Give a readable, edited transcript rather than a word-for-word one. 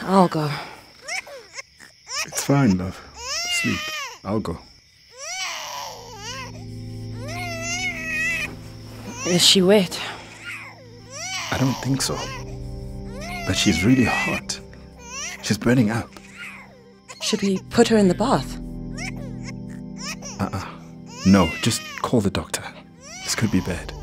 I'll go. It's fine, love. Sleep. I'll go. Is she wet? I don't think so. But she's really hot. She's burning up. Should we put her in the bath? No, just call the doctor. This could be bad.